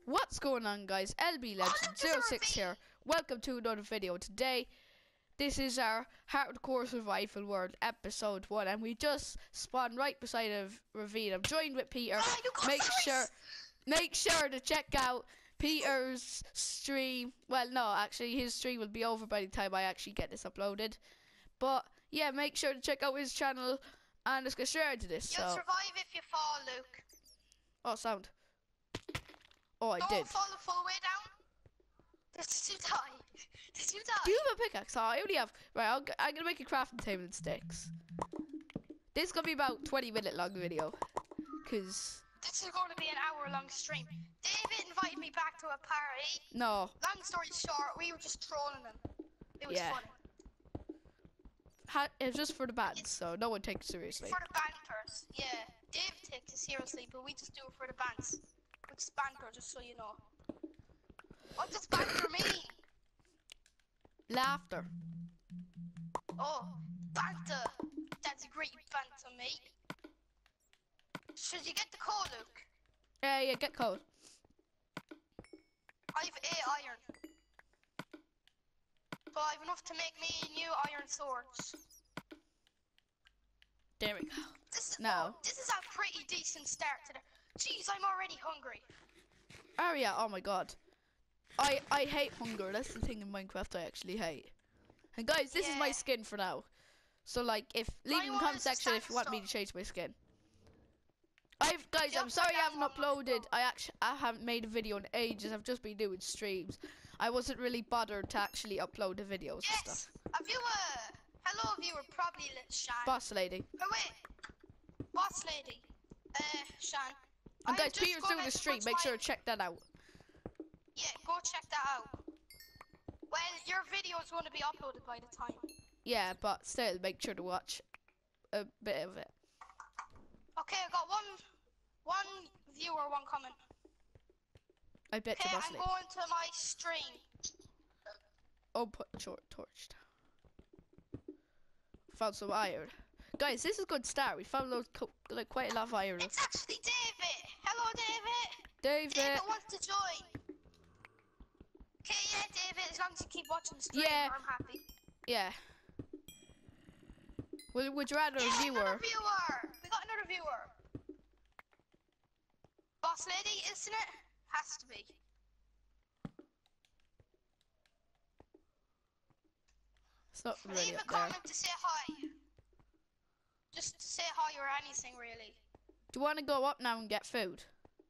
What's going on, guys? LB Legend 06 here. Welcome to another video. Today, this is our Hardcore Survival World episode 1, and we just spawned right beside a ravine. I'm joined with Peter. Make sure to check out Peter's stream. Well, no, actually, his stream will be over by the time I actually get this uploaded. But yeah, make sure to check out his channel, and let's get straight into this. You'll survive if you fall, Luke. Oh, sound. Oh, I did. Don't fall the full way down. Did you die? Did you die? Do you have a pickaxe? Oh, I only have. Right, I'm gonna make a crafting table and sticks. This is gonna be about 20-minute long video, cause this is going to be an hour-long stream. David invited me back to a party. No. Long story short, we were just trolling him. It was funny. It was just for the bands, so no one takes it seriously. For the banters, yeah. Dave takes it seriously, but we just do it for the bands. Which is banter, just so you know. What does banter mean? Laughter. Oh, banter. That's a great banter, mate. Should you get the coal, Luke? Yeah, get coal. I have 8 iron. So I have enough to make me new iron swords. There we go. This is a pretty decent start to the... Jeez, I'm already hungry. Oh yeah, oh my god. I hate hunger. That's the thing in Minecraft I actually hate. And guys, this is my skin for now. So like, leave in the comment section if you want me to change my skin. Guys, I'm sorry I haven't uploaded. I haven't made a video in ages. I've just been doing streams. I wasn't really bothered to actually upload the videos and stuff. A viewer. Hello, viewer. Probably Shan. Boss lady. Oh wait. Boss lady. Shan. And guys, Peter's doing a stream. Make sure to check that out. Yeah, go check that out. Well, your video is going to be uploaded by the time. Yeah, but still, make sure to watch a bit of it. Okay, I got one viewer, one comment. I bet you, boss lady. I'm going to my stream. Oh, put short torch down. Found some iron. Guys, this is a good start. We found like quite a lot of iron. It's actually David. Hello, David. David wants to join. Okay, yeah, David. As long as you keep watching the stream, I'm happy. Yeah. Would you rather a viewer? Another viewer. We got another viewer. Boss lady, isn't it? Has to be. It's not really Leave a comment to say hi. Just to say hi or anything, really. Do you want to go up now and get food?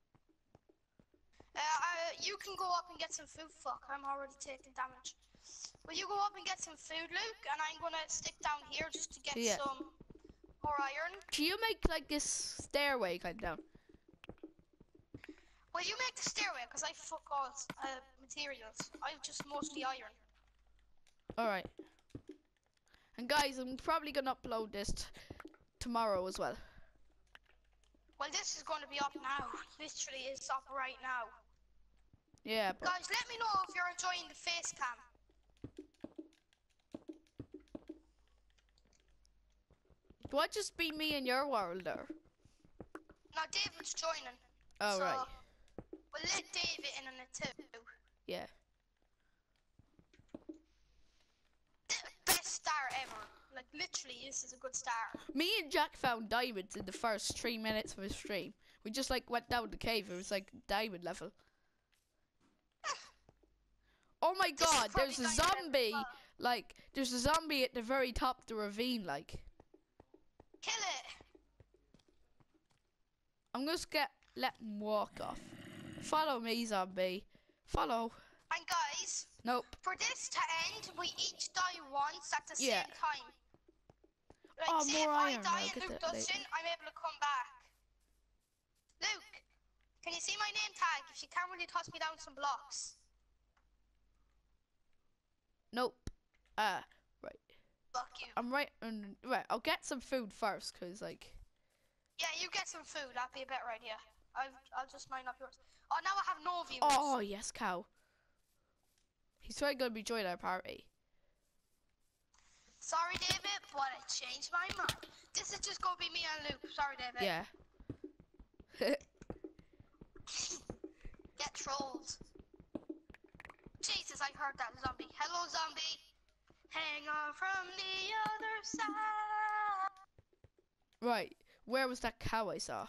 You can go up and get some food. Fuck, I'm already taking damage. Will you go up and get some food, Luke? And I'm gonna stick down here just to get some more iron. Can you make like this stairway kind of down? Well, you make the stairway, because I fuck all materials. I have just mostly iron. Alright. And guys, I'm probably gonna upload this tomorrow as well. Well, this is going to be up now. Literally, it's up right now. Yeah, but guys, let me know if you're enjoying the face cam. Do I just be me in your world or? No, David's joining. Oh, so right. We'll let David in on it too. Yeah. Best start ever. Like, literally, this is a good start. Me and Jack found diamonds in the first 3 minutes of his stream. We just like went down the cave. It was like diamond level. Oh my god, there's a zombie. Like, there's a zombie at the very top of the ravine, like. Kill it. I'm gonna let him walk off. Follow me, zombie. Follow. And guys. Nope. For this to end, we each die once at the same time. Like, oh, say more if iron. I die and Luke doesn't, I'm able to come back. Luke, can you see my name tag? If you can, will you toss me down some blocks? Nope. Right. Fuck you. I'm right. Right. I'll get some food first, cause like. Yeah, you get some food. That'd be a better idea. I'll just mine up yours. Oh, now I have no viewers. Oh yes, cow. He's probably gonna be joining our party. Sorry, David, but I changed my mind. This is just gonna be me and Luke. Sorry, David. Yeah. get trolled. Jesus, I heard that zombie. Hello, zombie. Hang on from the other side. Right, where was that cow I saw?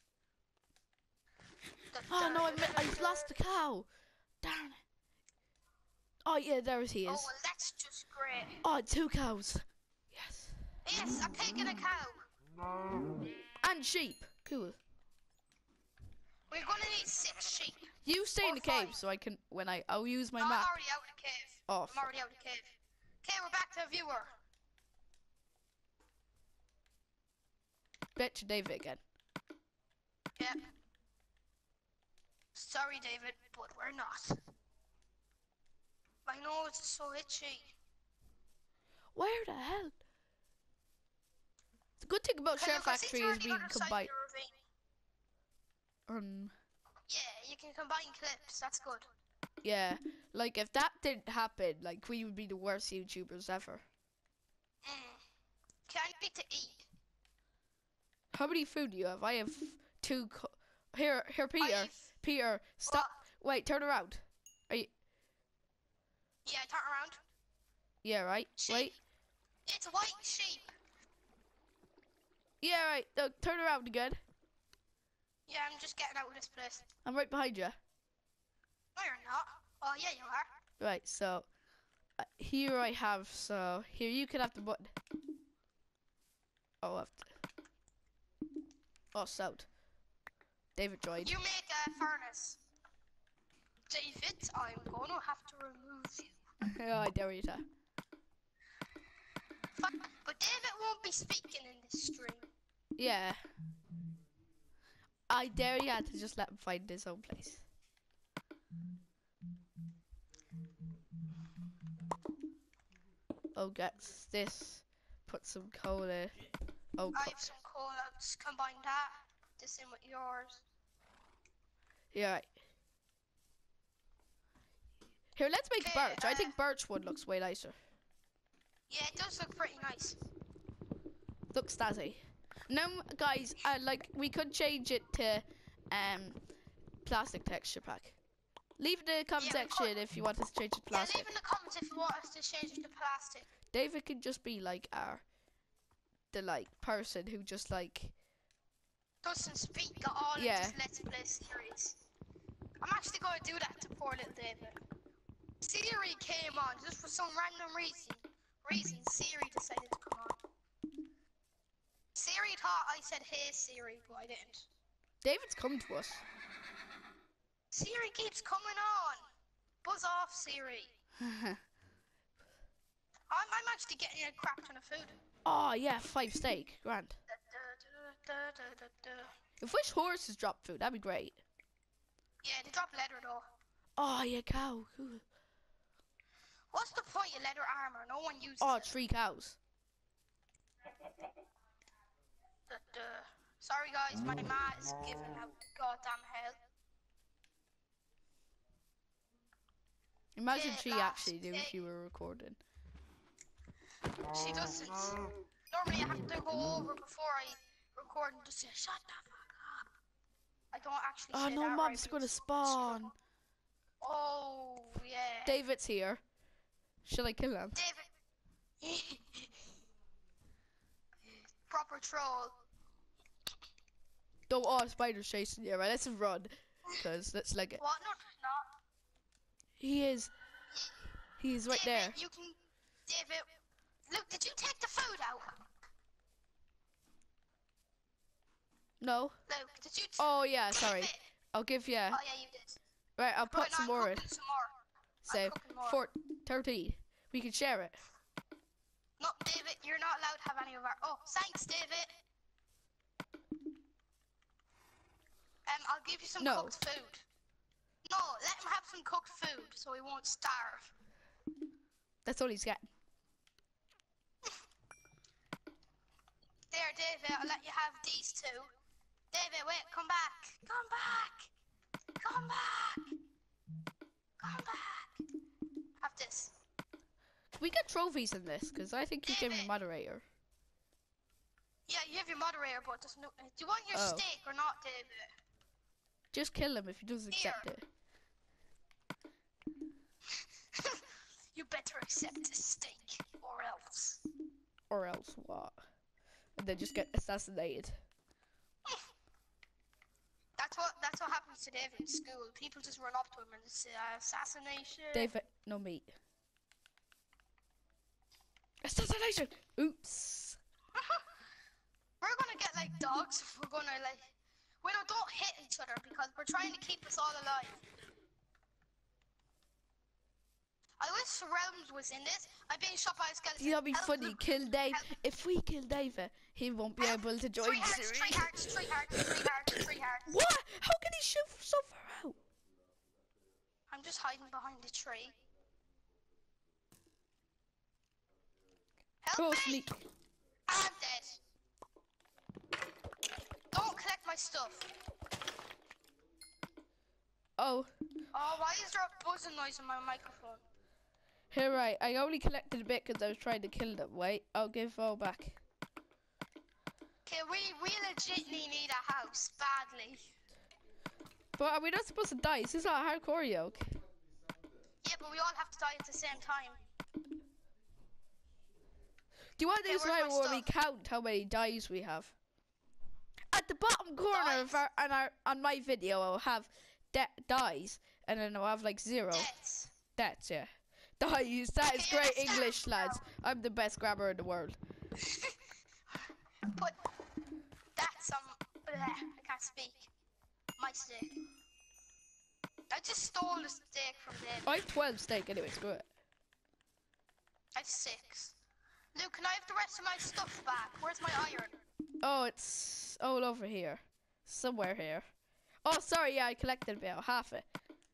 Oh no, I lost the cow. Darn it. Oh yeah, there he is. Oh, well, that's just great. Oh, 2 cows. Yes. Yes, I'm taking a cow. And sheep. Cool. We're gonna need 6 sheep. You stay in the 5. cave so I can, I'll use my I'm map. already out of the cave. Oh, I'm already out of the cave. Okay, we're back to a viewer. Bet you David again. Yep. Sorry, David, but we're not. My nose is so itchy. Where the hell? The good thing about Share Factory is we can combine. Yeah, you can combine clips. That's good. Yeah, like if that didn't happen, like we would be the worst YouTubers ever. Can I need to eat? How many food do you have? I have 2. Here, Peter. Peter, stop. What? Wait, turn around. Are you? Yeah, turn around. Yeah, right. Sheep. Wait. It's a white sheep. Yeah, right. No, turn around again. Yeah, I'm just getting out of this place. I'm right behind you. No, you're not. Oh, yeah, you are. Right. So here I have. So here you can have the button. Oh, I have to. Oh, south. David joined. You make a furnace. David, I'm gonna have to remove you. Yeah, I dare you to. But David won't be speaking in this stream. Yeah. I dare you to just let him find his own place. Oh, gets this. Put some coal in. Oh, I have some coal. Let's combine that. This in with yours. Yeah. Right. Here, let's make birch. I think birch wood looks way nicer. Yeah, it does look pretty nice. Looks snazzy. Now, guys, like we could change it to plastic texture pack. Leave in the comment section if you want us to change it to plastic. Yeah, leave in the comments if you want us to change it to plastic. David could just be like the person who just like doesn't speak at all in this Let's Play series. I'm actually going to do that to poor little David. Siri came on just for some random reason. Siri decided to come on. Siri thought I said hey Siri, but I didn't. David's come to us. Siri keeps coming on. Buzz off, Siri. I'm actually getting a crap ton of food. Oh yeah, 5 steak, grand. If which horses drop food, that'd be great. Yeah, they drop leather though. Oh yeah, cow. Cool. What's the point of leather armor? No one uses it. 3 3 cows. Sorry guys, my ma is giving out goddamn hell. Imagine she actually knew she were recording. She doesn't. Normally I have to go over before I record and just say, shut the fuck up. I don't actually say no, that mob's right, gonna spawn. Oh, yeah. David's here. Should I kill him? David. Proper troll. Don't all spiders chasing you, right? Let's run. Because that's like it. What? No, there's not. He is. He's right David, there. You can. David. Look, did you take the food out? No. Luke, did you? Oh yeah, sorry. I'll give you. Oh yeah, you did. Right, I'll put some more in. Some more. Say 13. We can share it. No, David, you're not allowed to have any of our. Oh, thanks, David. I'll give you some cooked food. No, let him have some cooked food so he won't starve. That's all he's getting. There, David, I'll let you have these 2. David, wait, come back. Come back. Come back. Come back. Have this. Can we get trophies in this? Because I think you gave me moderator. Yeah, you have your moderator, but there's no. Do you want your steak or not, David? Just kill him if he doesn't accept it. You better accept a stake, or else. Or else what? And then just get assassinated. That's what happens to David in school. People just run up to him and say assassination. David, no meat. Assassination! Oops. We're gonna get like dogs if we're gonna like. We don't hit each other because we're trying to keep us all alive. I wish Realms was in this. I'm being shot by a skeleton. That'd be funny. Kill Dave. If we kill David, he won't be able to join the series. Three hearts. What? How can he shoot so far out? I'm just hiding behind the tree. Help me! I'm dead. Don't collect my stuff. Oh. Oh, why is there a buzzing noise on my microphone? Here, right. I only collected a bit because I was trying to kill them. Wait, I'll give all back. Okay, we legitimately need a house badly. But are we not supposed to die? This is not hardcore, yoke. Yeah, but we all have to die at the same time. Do you want this right where we count how many dies we have? At the bottom corner of on my video, I'll have dies, and then I'll have like 0. Deaths, yeah. Dies. That is great English, lads. I'm the best grammar in the world. But that's I can't speak. My steak. I just stole a steak from them. I have 12 steak anyway. Screw it. I have 6. Luke, can I have the rest of my stuff back? Where's my iron? Oh, it's all over here. Somewhere here. Oh, sorry, yeah, I collected about half it.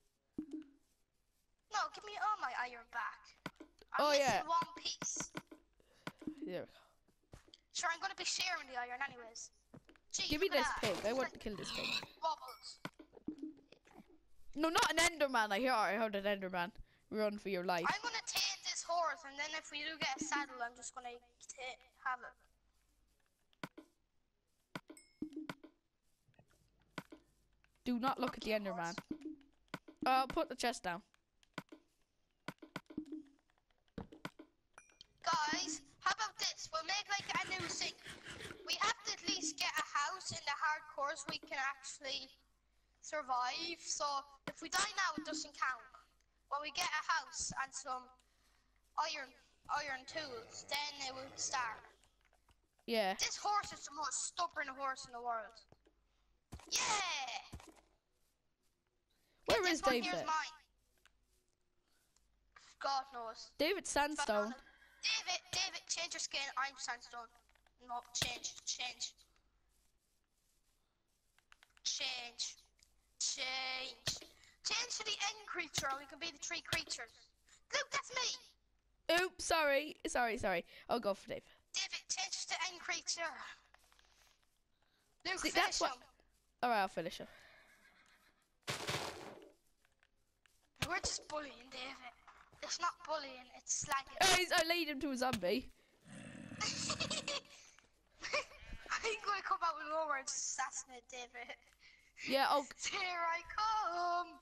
No, give me all my iron back. I'm missing one piece. There we go. Sure, I'm gonna be sharing the iron anyways. Gee, give me this pig. I want to kill this pig. Wobbles. No, not an Enderman. I heard an Enderman. Run for your life. I'm gonna tame this horse, and then if we do get a saddle, I'm just gonna have it. Do not look at the Enderman. I'll put the chest down. Guys, how about this? We'll make like a new thing. We have to at least get a house in the hardcore so we can actually survive. So if we die now, it doesn't count. When we get a house and some iron tools, then it will start. Yeah. This horse is the most stubborn horse in the world. Yeah! Where is David? Here's mine. God knows. David Sandstone. David, change your skin. I'm Sandstone. No, change. Change to the end creature, and we can be the 3 creatures. Luke, that's me. Oops, sorry. I'll go for David. David, change to end creature. Luke, See, finish him. Alright, I'll finish him. We're just bullying David. It's not bullying, it's slagging. I lead him to a zombie. I'm gonna come out with more words, assassinate David. Yeah, oh. Here I come.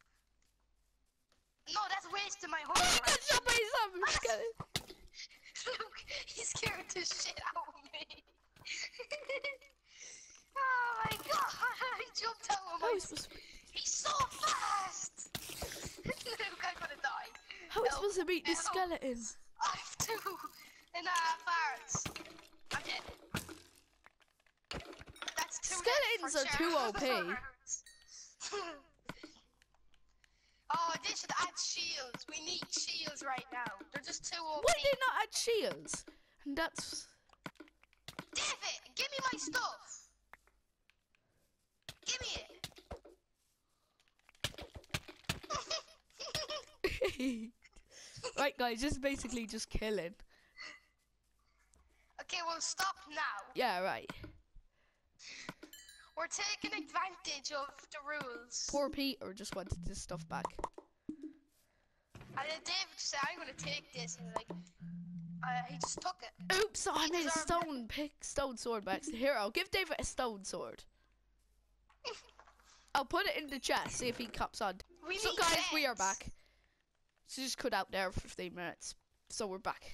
No, that's wasting my horse. Zombie. Look, he scared the shit out of me. Oh my god, he jumped out of my... He's so fast. Luke, I'm gonna die. How are we supposed to beat this skeleton? I have 2.5 hours. I'm dead. That's 2 Skeletons are too OP. Oh, they should add shields. We need shields right now. They're just too OP. Why did they not add shields? And that's... David, give me my stuff. Give me it. Right, guys, just basically just killing. Okay, we'll stop now. Yeah, right. We're taking advantage of the rules. Poor Peter just wanted his stuff back. And then David said, I'm gonna take this, and like, he just took it. Oops, I made a stone sword back. So here, I'll give David a stone sword. I'll put it in the chat, see if he comes on. So guys, we are back. So just cut out there for 15 minutes. So we're back.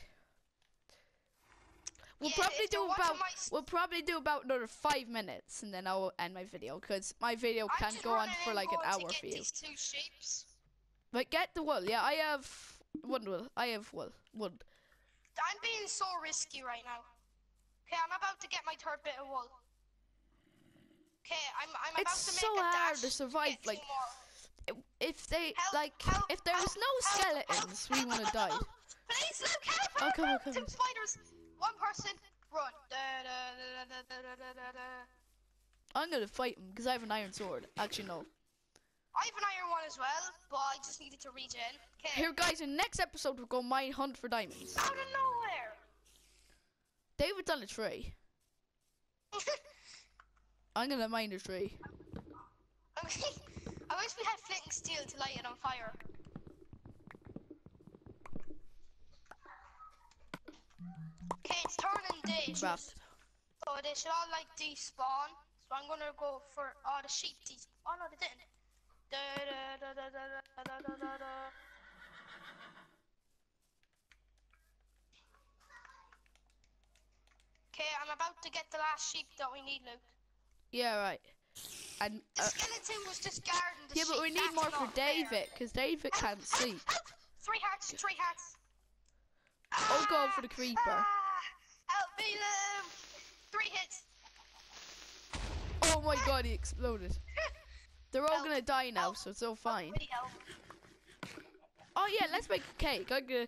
We'll Yeah, probably if they're do watching about my we'll probably do about another 5 minutes, and then I'll end my video because my video I'm can't just go on running for in like an going to hour get for you. these 2 sheeps. But get the wool. Yeah, I have one wool. I have wool. Wood. I'm being so risky right now. Okay, I'm about to get my 3rd bit of wool. Okay, I'm about It's to so make a hard dash to survive. get 2 Like more. if they Help, help, if there was no help, skeletons, we would have died. help. Please, look, help, Oh, help, come on, help. come 2 on. spiders. 1 person, run. Da, da, da, da, da, da, da, da. I'm gonna fight him because I have an iron sword. Actually, no. I have an iron one as well, but I just needed to regen. Okay. Here, guys, in the next episode, we'll go mine hunt for diamonds. Out of nowhere. David's on a tree. I'm gonna mine a tree. I wish we had flint and steel to light it on fire. Okay, it's turning day. Crap. So they should all like despawn. So I'm gonna go for the sheep despawn. Oh no, they didn't. Da, da, da, da, da, da, da, da, da. Okay, I'm about to get the last sheep that we need, Luke. Yeah, right. And The skeleton was just guarding the yeah, sheep. but we need That's more for not fair. David because David Help, can't see. help. 3 hearts, 3 hearts. Oh, go for the creeper. Help me, Liam. 3 hits. Oh my god, he exploded. They're all gonna die now, so it's all fine. Really help. Oh yeah, let's make a cake. I'm gonna.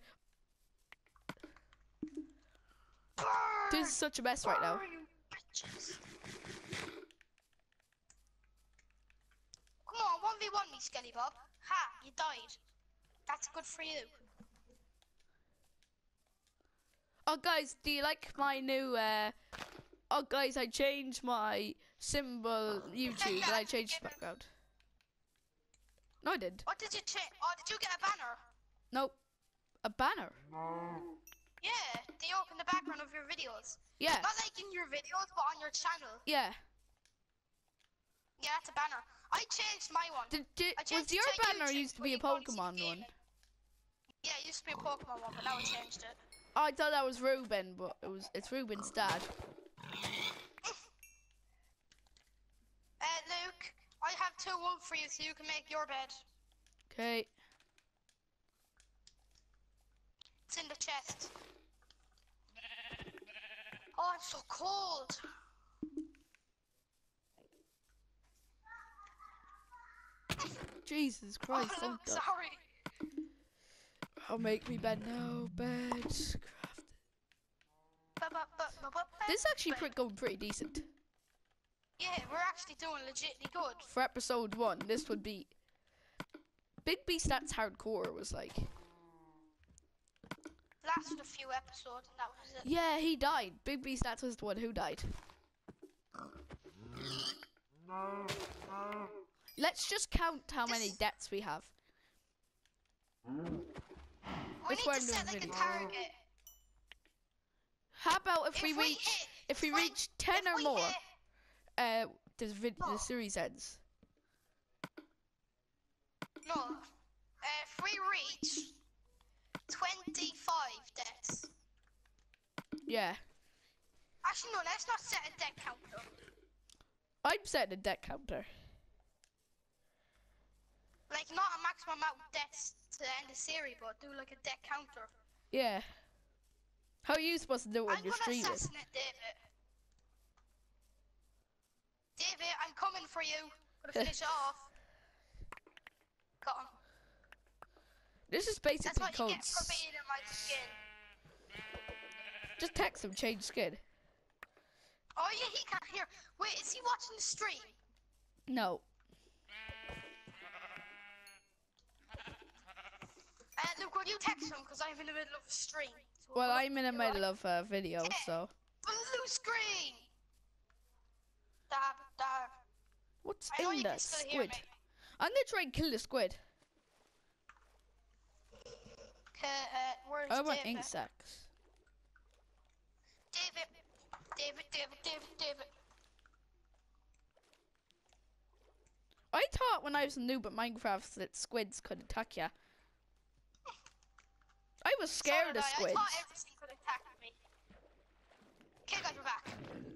This is such a mess right now. Burn, you bitches. Come on, 1v1 me, Skelly Bob. Ha, you died. That's good for you. Oh guys, do you like my new oh guys, I changed my symbol YouTube and I changed the background. No, I didn't. What did you change? Oh, did you get a banner? Nope. A banner. Yeah, they open the background of your videos. Yeah. Not like in your videos, but on your channel. Yeah. Yeah, that's a banner. I changed my one. Was your banner used to be a Pokemon one? Yeah, it used to be a Pokemon one, but now I changed it. Oh, I thought that was Ruben, but it's Ruben's dad. Luke, I have 2 wool for you so you can make your bed. Okay. It's in the chest. Oh, I'm so cold. Jesus Christ, Oh, I'm Luke, done. sorry. Oh, make me bed now. Bed. Craft. This is actually going pretty decent. Yeah, we're actually doing legitly good. For episode 1, this would be... Big B Stats Hardcore was like... Lasted a few episodes and that was it. Yeah, he died. Big B Stats was the one who died. Let's just count how many deaths we have. We That's need why to I'm set doing like a video. target. How about if we If we reach... hit- If we if we- reach 10 if or we more, hit- the series ends. No. If we reach 25 deaths. Yeah. Actually, no, let's not set a death counter. I'm setting a death counter. Like, not a maximum amount of deaths to end the series, but do like a death counter. Yeah. How are you supposed to do it when I'm you're gonna streaming? assassinate David. David, I'm coming for you. Gonna finish it off. Got him. This is That's basically what you get codes. for being in my skin. Just text him, change skin. Oh yeah, he can't hear. Wait, is he watching the stream? No. Luke, will you text him? Because I'm in the middle of a stream. So Well, we'll I'm in the do middle it. of a video, Yeah. so. Blue screen! Dab, dab. What's I know in you that can still hear squid? me. I'm gonna try and kill the squid. Okay, where's I want David? ink sacs. David. I thought when I was a noob at Minecraft that squids could attack ya. I was scared of squids. I thought everything could attack me. Okay, guys, we're back.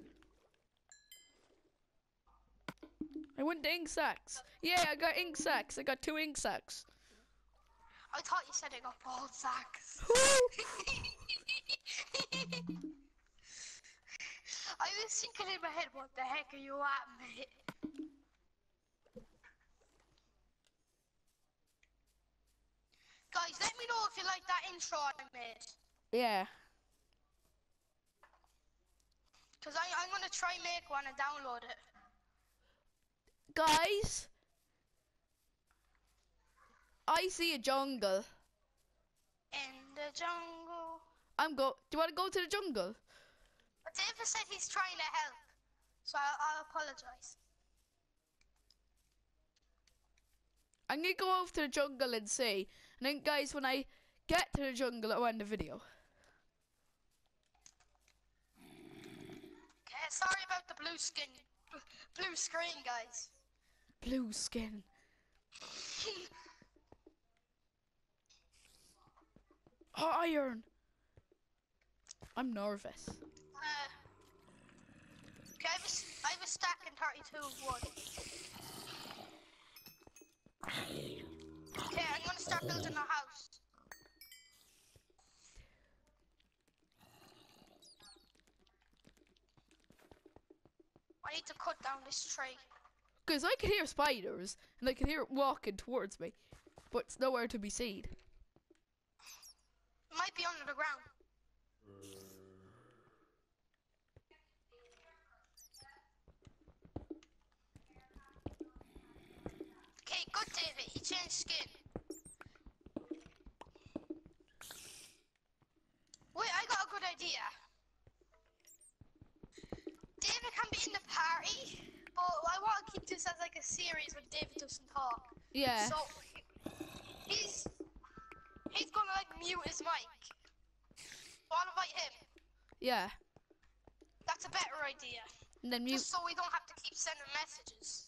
I went to ink sacks. Yeah, I got ink sacks. I got 2 ink sacks. I thought you said I got ball sacks. I was thinking in my head, what the heck are you at, mate? Guys, let me know if you like that intro I made. Yeah. Because I'm going to try make one and download it. Guys, I see a jungle. In the jungle. Do you want to go to the jungle? But David said he's trying to help. So I'll apologize. I'm going to go over to the jungle and see. And then, guys, when I get to the jungle, I'll end the video. Okay, sorry about the blue screen, guys. Blue skin. Iron. I'm nervous. Okay, I have a stack in 32 wood. Okay, I'm gonna start building a house. I need to cut down this tree. Because I can hear spiders, and I can hear it walking towards me, but it's nowhere to be seen. It might be under the ground. Okay, good, David. He changed skin. Wait, I got a good idea. David can be in the party, but I want to keep this as like a series when David doesn't talk. Yeah. So he's gonna like mute his mic. So I'll invite him. Yeah. That's a better idea. And then mute. Just so we don't have to keep sending messages.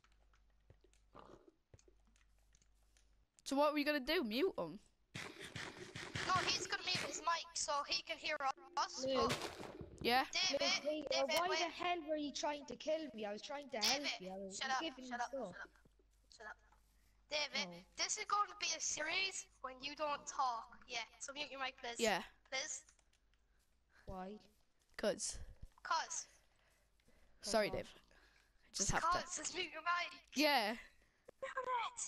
So what are we gonna do? Mute him? No, he's gonna mute his mic so he can hear us. Lou. Yeah. David, Hey, David, why wait. the hell were you trying to kill me? I was trying to help you. I was Shut up, giving you shut up, stuff. shut up. David, Oh. this is going to be a series when you don't talk. Yeah, so mute your mic, please. Yeah. Please. Why? Cause. Cause. Sorry, what? Dave. I just have to. Just mute your mic. Yeah. Mute it.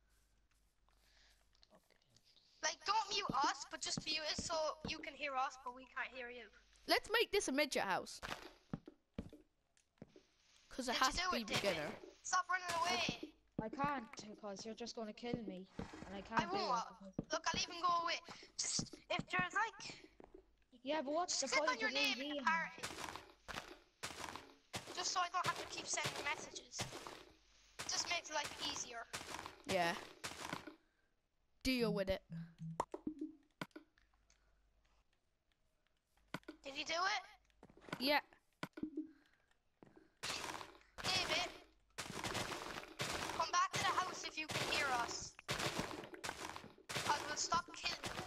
Like, don't mute us, but just mute it so you can hear us, but we can't hear you. Let's make this a midget house. Cause it Did has you to do be it, David? beginner. Stop running away. I can't because you're just going to kill me, and I can't I do won't. it. Look, I'll even go away. Just, if there's like... Yeah, but what's the Just click point on your of name in me the party. Just so I don't have to keep sending messages. Just makes life easier. Yeah. Deal with it. Did you do it? Yeah. David, come back to the house if you can hear us. I will stop killing you.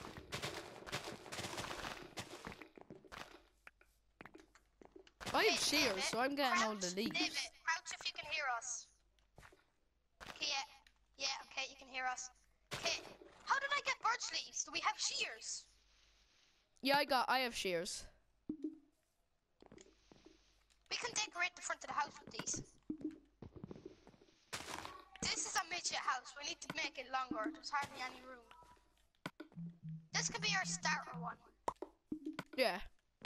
I Hey, have shears, David, so I'm getting all crouch. the leaves. David, crouch if you can hear us. Okay, yeah, okay, you can hear us. Okay, how did I get birch leaves? Do we have shears? Yeah, I have shears. We can decorate the front of the house with these. This is a midget house. We need to make it longer. There's hardly any room. This could be our starter one. Yeah.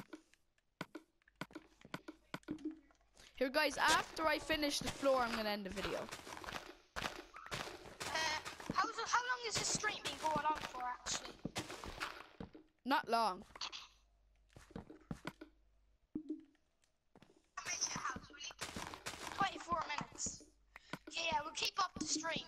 Here, guys, after I finish the floor, I'm gonna end the video. How long is this stream been going on for, actually? Not long. Midget house, we need 24 minutes. Yeah, we'll keep up the stream.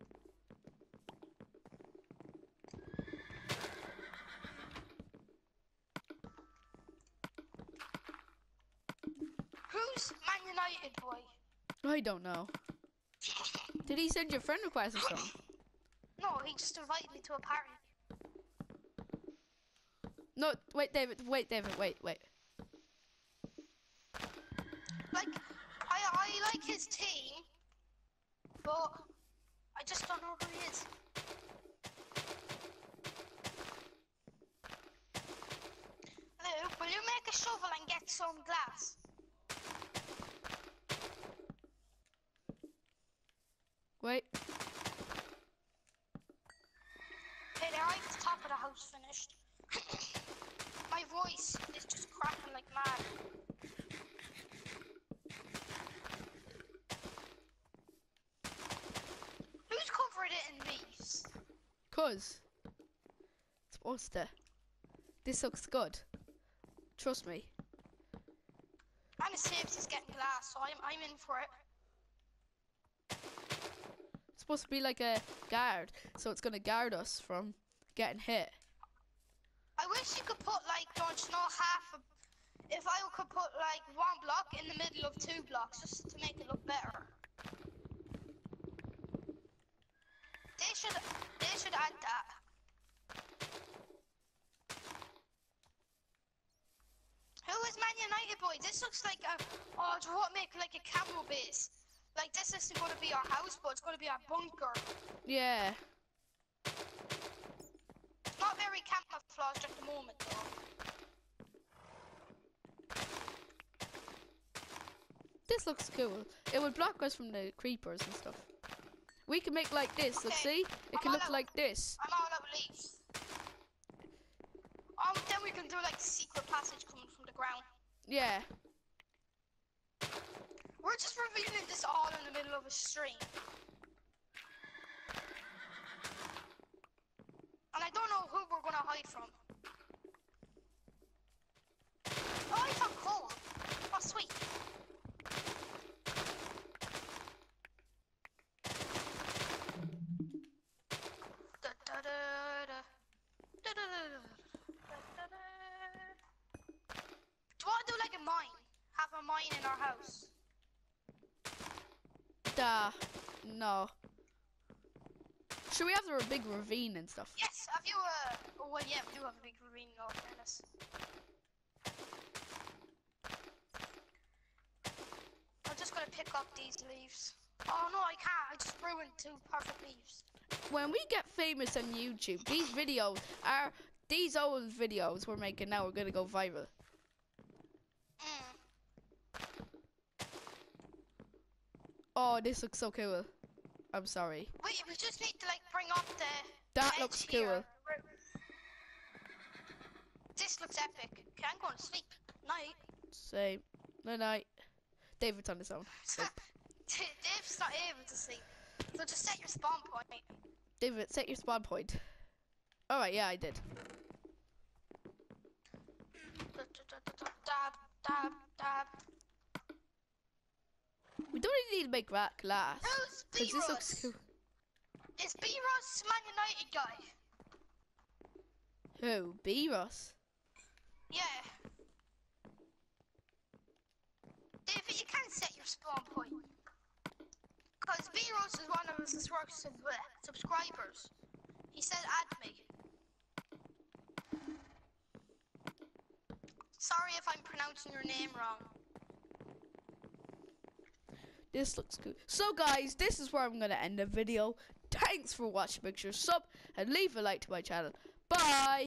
Who's Man United boy? I don't know. Did he send you a friend request or something? No, he just invited me to a party. No, wait, David. Wait, David. Wait. Like, I like his team, but I just don't know who he is. Luke, will you make a shovel and get some glass? Wait. Hey, there, I have the top of the house finished. My voice is just cracking like mad. Who's covered it in leaves? 'Cause it's supposed to. This looks good. Trust me. And it saves us getting glass, so I'm in for it. It's supposed to be like a guard, so it's gonna guard us from getting hit. I wish you could put like, don't you know, if I could put like one block in the middle of 2 blocks just to make it look better. They should add that. Who is Man United boy? This looks like a, oh, do you want to make like a camo base? Like this isn't going to be our house, but it's going to be our bunker. Yeah. Not very camouflaged at the moment though. This looks cool. It would block us from the creepers and stuff. We can make like this. Look, see? It can look like this. I'm all out of leaves. Then we can do like the secret passage coming from the ground. Yeah. We're just revealing this all in the middle of a stream. And I don't know who we're gonna hide from. Oh, I found coal. Oh, sweet. Do you want to do like a mine? Have a mine in our house? No. Should we have the big ravine and stuff? Yes, have you oh well yeah, we do have a big ravine in all fairness. I'm just gonna pick up these leaves. Oh no, I can't, I just ruined 2 perfect leaves. When we get famous on YouTube, these old videos we're making now are gonna go viral. Oh, this looks so cool. I'm sorry. Wait, we just need to like bring up the That edge looks here. cool. This looks epic. Okay, I'm going to sleep. Night. Same. Good night. David's on his own. Dave's not able to sleep. So just set your spawn point. David, set your spawn point. Alright, yeah, I did. Dab, dab, dab. We don't even need to make that glass. Who's Because this looks B-Ross? cool. Is B-Ross Man United guy? Who? B-Ross? Yeah. David, you can't set your spawn point. Because B-Ross is one of his subscribers. He said add me. Sorry if I'm pronouncing your name wrong. This looks cool. So guys, this is where I'm going to end the video. Thanks for watching. Make sure to sub and leave a like to my channel. Bye!